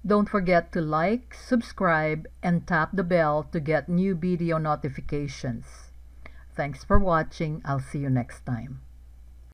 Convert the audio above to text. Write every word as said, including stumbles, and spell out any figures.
Don't forget to like, subscribe, and tap the bell to get new video notifications. Thanks for watching. I'll see you next time.